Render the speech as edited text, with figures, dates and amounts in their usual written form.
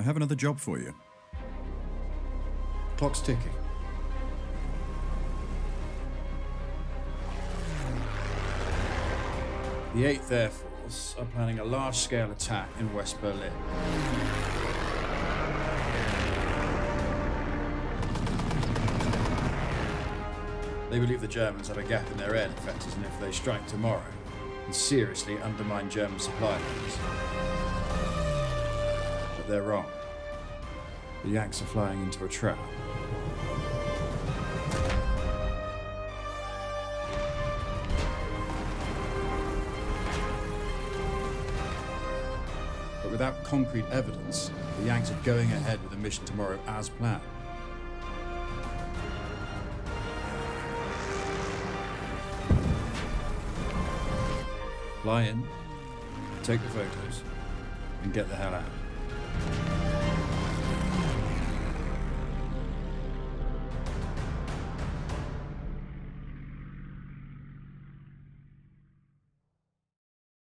have another job for you. Clock's ticking. The 8th Air Force are planning a large-scale attack in West Berlin. They believe the Germans have a gap in their air defences, and if they strike tomorrow, can seriously undermine German supply lines. But they're wrong. The Yanks are flying into a trap. But without concrete evidence, the Yanks are going ahead with the mission tomorrow as planned. Fly in, take the photos, and get the hell out.